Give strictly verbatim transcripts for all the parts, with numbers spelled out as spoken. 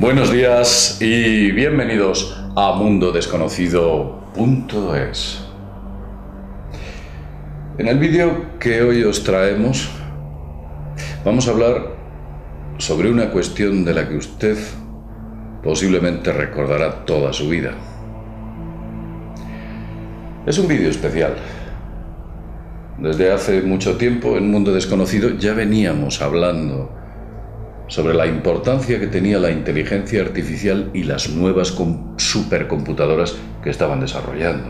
Buenos días y bienvenidos a mundo desconocido punto es. En el vídeo que hoy os traemos vamos a hablar sobre una cuestión de la que usted posiblemente recordará toda su vida. Es un vídeo especial. Desde hace mucho tiempo en Mundo Desconocido ya veníamos hablando sobre la importancia que tenía la inteligencia artificial y las nuevas supercomputadoras que estaban desarrollando.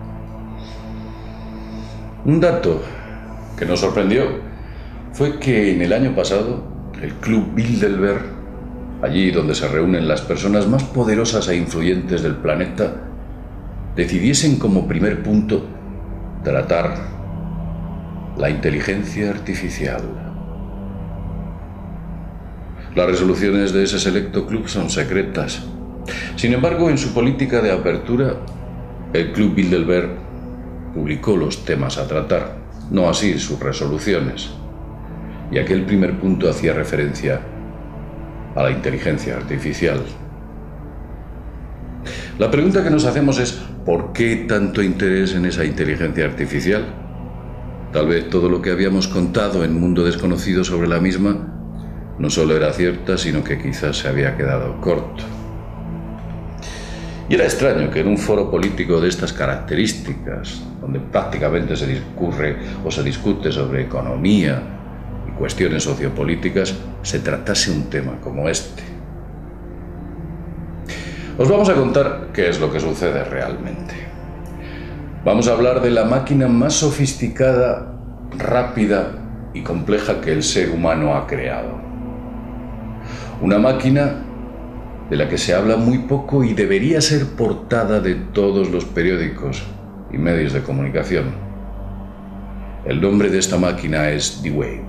Un dato que nos sorprendió fue que en el año pasado el Club Bilderberg, allí donde se reúnen las personas más poderosas e influyentes del planeta, decidiesen como primer punto tratar la inteligencia artificial. Las resoluciones de ese selecto club son secretas. Sin embargo, en su política de apertura, el Club Bilderberg publicó los temas a tratar, no así sus resoluciones. Y aquel primer punto hacía referencia a la inteligencia artificial. La pregunta que nos hacemos es, ¿por qué tanto interés en esa inteligencia artificial? Tal vez todo lo que habíamos contado en Mundo Desconocido sobre la misma no solo era cierta, sino que quizás se había quedado corto. Y era extraño que en un foro político de estas características, donde prácticamente se discurre o se discute sobre economía y cuestiones sociopolíticas, se tratase un tema como este. Os vamos a contar qué es lo que sucede realmente. Vamos a hablar de la máquina más sofisticada, rápida y compleja que el ser humano ha creado. Una máquina de la que se habla muy poco y debería ser portada de todos los periódicos y medios de comunicación. El nombre de esta máquina es D-Wave.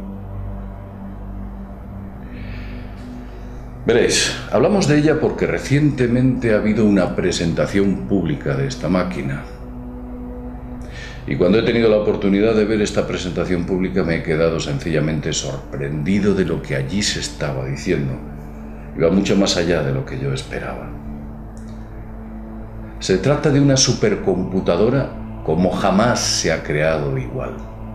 Veréis, hablamos de ella porque recientemente ha habido una presentación pública de esta máquina. Y cuando he tenido la oportunidad de ver esta presentación pública me he quedado sencillamente sorprendido de lo que allí se estaba diciendo. Iba mucho más allá de lo que yo esperaba. Se trata de una supercomputadora como jamás se ha creado igual.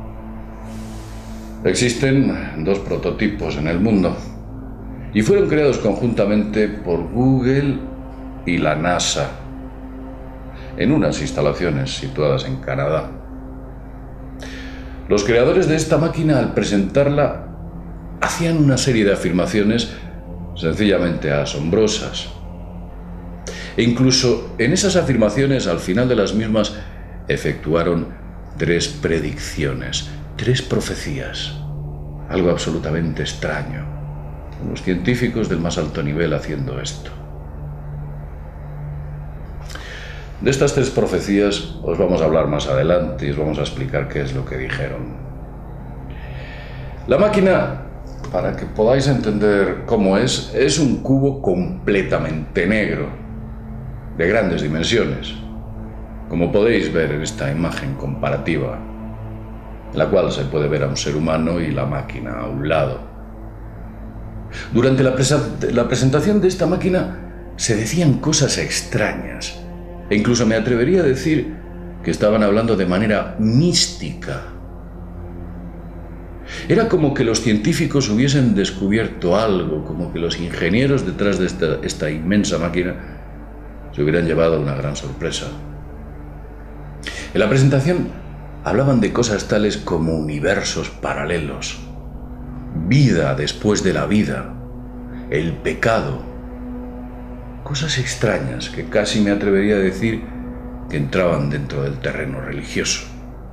Existen dos prototipos en el mundo y fueron creados conjuntamente por Google y la NASA en unas instalaciones situadas en Canadá. Los creadores de esta máquina, al presentarla, hacían una serie de afirmaciones sencillamente asombrosas. E incluso en esas afirmaciones, al final de las mismas, efectuaron tres predicciones, tres profecías. Algo absolutamente extraño. Unos científicos del más alto nivel haciendo esto. De estas tres profecías os vamos a hablar más adelante y os vamos a explicar qué es lo que dijeron. La máquina, para que podáis entender cómo es, es un cubo completamente negro, de grandes dimensiones, como podéis ver en esta imagen comparativa, en la cual se puede ver a un ser humano y la máquina a un lado. Durante la, presa- la presentación de esta máquina se decían cosas extrañas, e incluso me atrevería a decir que estaban hablando de manera mística. Era como que los científicos hubiesen descubierto algo, como que los ingenieros detrás de esta, esta inmensa máquina se hubieran llevado una gran sorpresa. En la presentación hablaban de cosas tales como universos paralelos, vida después de la vida, el pecado, cosas extrañas que casi me atrevería a decir que entraban dentro del terreno religioso.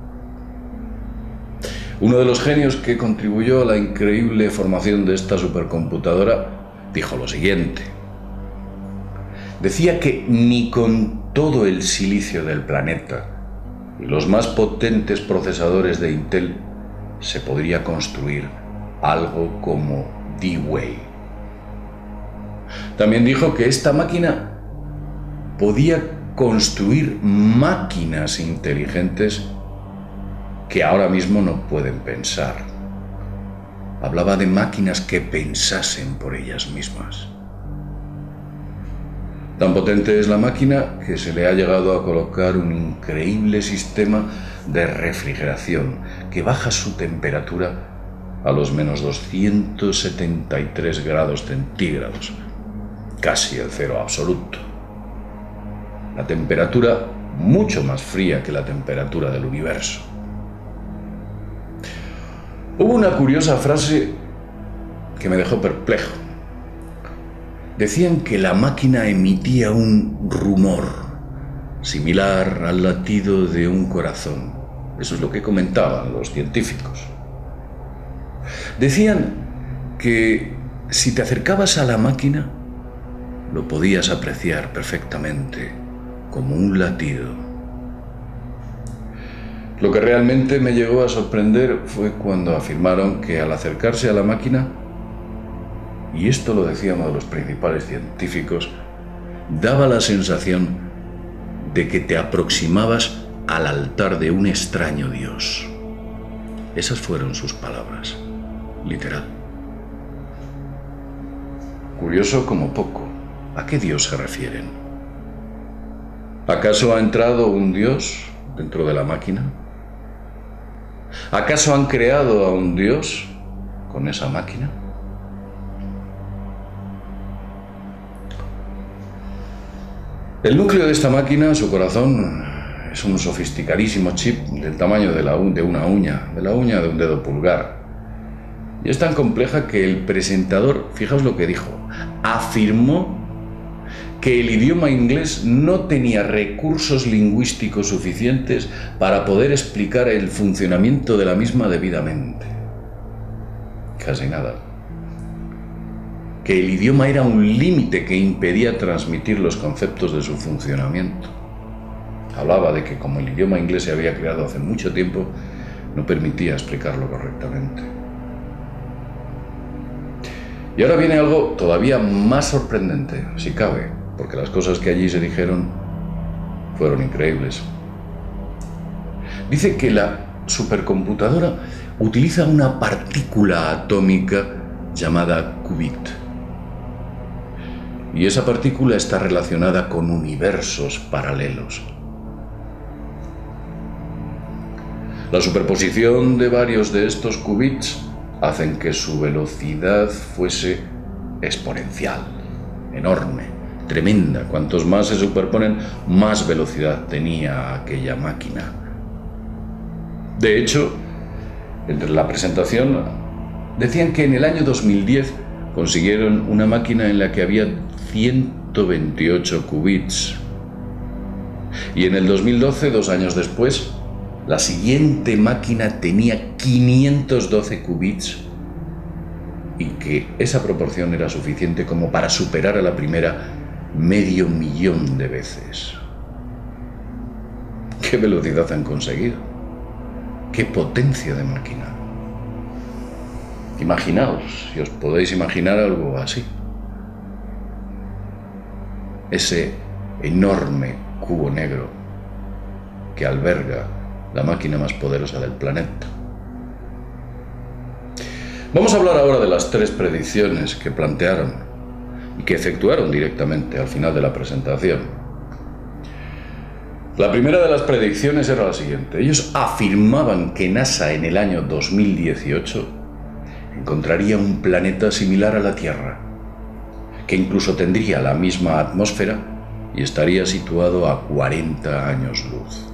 Uno de los genios que contribuyó a la increíble formación de esta supercomputadora dijo lo siguiente. Decía que ni con todo el silicio del planeta y los más potentes procesadores de Intel se podría construir algo como D-Wave. También dijo que esta máquina podía construir máquinas inteligentes que ahora mismo no pueden pensar. Hablaba de máquinas que pensasen por ellas mismas. Tan potente es la máquina que se le ha llegado a colocar un increíble sistema de refrigeración que baja su temperatura a los menos doscientos setenta y tres grados centígrados, casi el cero absoluto. La temperatura mucho más fría que la temperatura del universo. Hubo una curiosa frase que me dejó perplejo. Decían que la máquina emitía un rumor similar al latido de un corazón. Eso es lo que comentaban los científicos. Decían que si te acercabas a la máquina, lo podías apreciar perfectamente, como un latido. Lo que realmente me llegó a sorprender fue cuando afirmaron que al acercarse a la máquina, y esto lo decía uno de los principales científicos, daba la sensación de que te aproximabas al altar de un extraño Dios. Esas fueron sus palabras, literal. Curioso como poco. ¿A qué Dios se refieren? ¿Acaso ha entrado un Dios dentro de la máquina? ¿Acaso han creado a un Dios con esa máquina? El núcleo de esta máquina, su corazón, es un sofisticadísimo chip del tamaño de, la, de una uña, de la uña de un dedo pulgar. Y es tan compleja que el presentador, fijaos lo que dijo, afirmó que el idioma inglés no tenía recursos lingüísticos suficientes para poder explicar el funcionamiento de la misma debidamente. Casi nada. Que el idioma era un límite que impedía transmitir los conceptos de su funcionamiento. Hablaba de que como el idioma inglés se había creado hace mucho tiempo, no permitía explicarlo correctamente. Y ahora viene algo todavía más sorprendente, si cabe, porque las cosas que allí se dijeron fueron increíbles. Dice que la supercomputadora utiliza una partícula atómica llamada qubit. Y esa partícula está relacionada con universos paralelos. La superposición de varios de estos qubits hacen que su velocidad fuese exponencial, enorme, tremenda. Cuantos más se superponen, más velocidad tenía aquella máquina. De hecho, entre la presentación decían que en el año dos mil diez consiguieron una máquina en la que había ciento veintiocho qubits. Y en el dos mil doce, dos años después, la siguiente máquina tenía quinientos doce qubits y que esa proporción era suficiente como para superar a la primera medio millón de veces. ¿Qué velocidad han conseguido? ¿Qué potencia de máquina? Imaginaos, si os podéis imaginar algo así. Ese enorme cubo negro que alberga la máquina más poderosa del planeta. Vamos a hablar ahora de las tres predicciones que plantearon y que efectuaron directamente al final de la presentación. La primera de las predicciones era la siguiente. Ellos afirmaban que NASA en el año dos mil dieciocho encontraría un planeta similar a la Tierra, que incluso tendría la misma atmósfera y estaría situado a cuarenta años luz.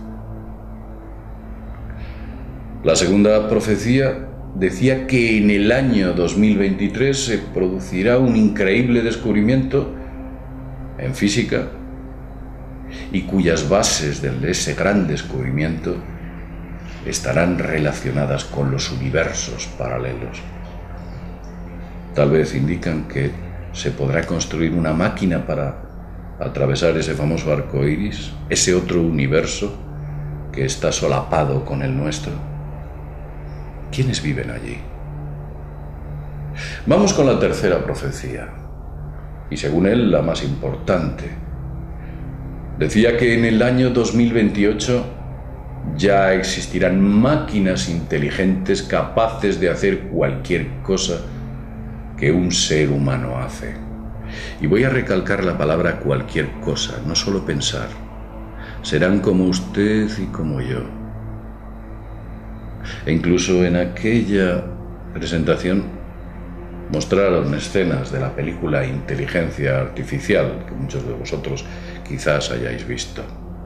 La segunda profecía decía que en el año dos mil veintitrés se producirá un increíble descubrimiento en física y cuyas bases de ese gran descubrimiento estarán relacionadas con los universos paralelos. Tal vez indican que se podrá construir una máquina para atravesar ese famoso arco iris, ese otro universo que está solapado con el nuestro. ¿Quiénes viven allí? Vamos con la tercera profecía, y según él la más importante. Decía que en el año dos mil veintiocho ya existirán máquinas inteligentes capaces de hacer cualquier cosa que un ser humano hace. Y voy a recalcar la palabra cualquier cosa, no solo pensar. Serán como usted y como yo. E incluso en aquella presentación mostraron escenas de la película Inteligencia Artificial, que muchos de vosotros quizás hayáis visto.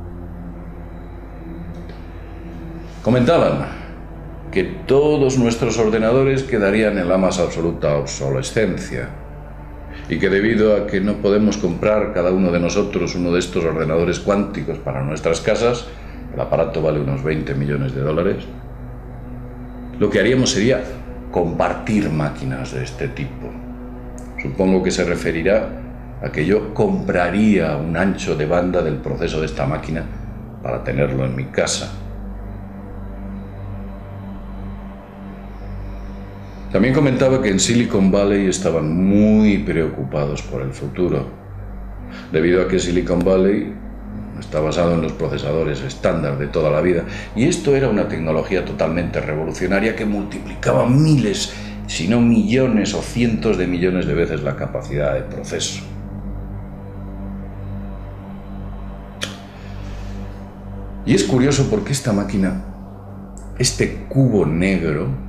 Comentaban que todos nuestros ordenadores quedarían en la más absoluta obsolescencia y que debido a que no podemos comprar cada uno de nosotros uno de estos ordenadores cuánticos para nuestras casas, el aparato vale unos veinte millones de dólares, lo que haríamos sería compartir máquinas de este tipo. Supongo que se referirá a que yo compraría un ancho de banda del proceso de esta máquina para tenerlo en mi casa. También comentaba que en Silicon Valley estaban muy preocupados por el futuro, debido a que Silicon Valley está basado en los procesadores estándar de toda la vida, y esto era una tecnología totalmente revolucionaria que multiplicaba miles, si no millones o cientos de millones de veces la capacidad de proceso. Y es curioso porque esta máquina, este cubo negro,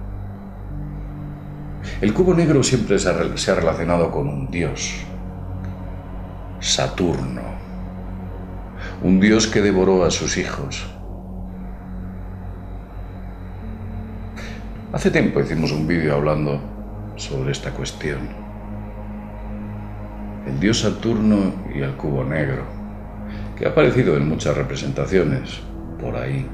el cubo negro siempre se ha, se ha relacionado con un dios, Saturno, un dios que devoró a sus hijos. Hace tiempo hicimos un vídeo hablando sobre esta cuestión. El dios Saturno y el cubo negro, que ha aparecido en muchas representaciones por ahí.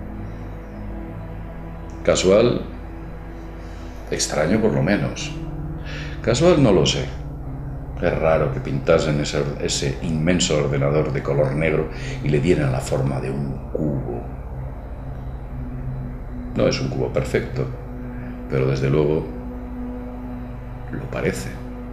¿Casual? Extraño por lo menos. Casual no lo sé. Es raro que pintasen ese, ese inmenso ordenador de color negro y le dieran la forma de un cubo. No es un cubo perfecto, pero desde luego lo parece.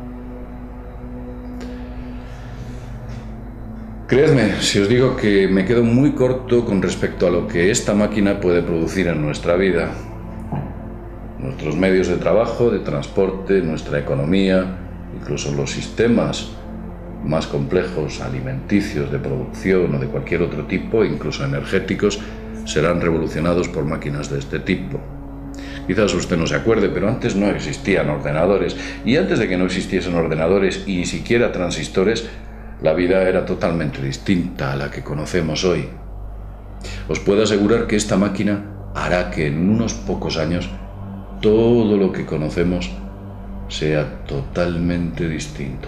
Creedme si os digo que me quedo muy corto con respecto a lo que esta máquina puede producir en nuestra vida. Nuestros medios de trabajo, de transporte, nuestra economía, incluso los sistemas más complejos, alimenticios, de producción o de cualquier otro tipo, incluso energéticos, serán revolucionados por máquinas de este tipo. Quizás usted no se acuerde, pero antes no existían ordenadores, y antes de que no existiesen ordenadores y ni siquiera transistores, la vida era totalmente distinta a la que conocemos hoy. Os puedo asegurar que esta máquina hará que en unos pocos años todo lo que conocemos sea totalmente distinto.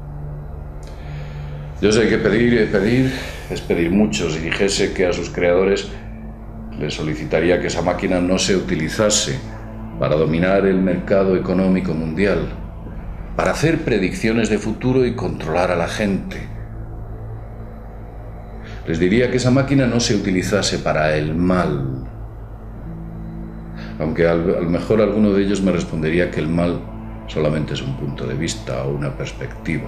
Yo sé que pedir y pedir es pedir mucho. Si dijese que a sus creadores les solicitaría que esa máquina no se utilizase para dominar el mercado económico mundial, para hacer predicciones de futuro y controlar a la gente. Les diría que esa máquina no se utilizase para el mal, aunque a lo mejor alguno de ellos me respondería que el mal solamente es un punto de vista o una perspectiva.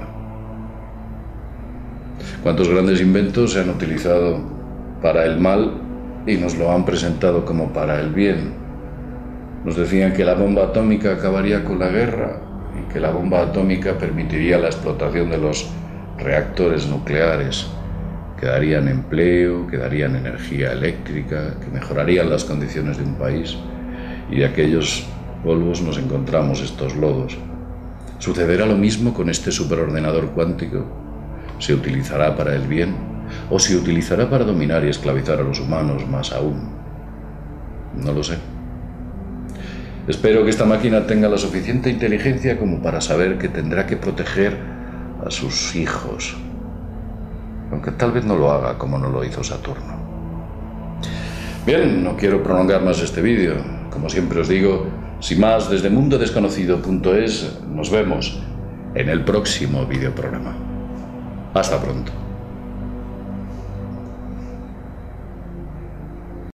¿Cuántos grandes inventos se han utilizado para el mal y nos lo han presentado como para el bien? Nos decían que la bomba atómica acabaría con la guerra y que la bomba atómica permitiría la explotación de los reactores nucleares, que darían empleo, que darían energía eléctrica, que mejorarían las condiciones de un país. Y de aquellos polvos nos encontramos estos lodos. ¿Sucederá lo mismo con este superordenador cuántico? ¿Se utilizará para el bien o se utilizará para dominar y esclavizar a los humanos más aún? No lo sé. Espero que esta máquina tenga la suficiente inteligencia como para saber que tendrá que proteger a sus hijos, aunque tal vez no lo haga como no lo hizo Saturno. Bien, no quiero prolongar más este vídeo. Como siempre os digo, sin más, desde mundo desconocido punto es, nos vemos en el próximo videoprograma. Hasta pronto.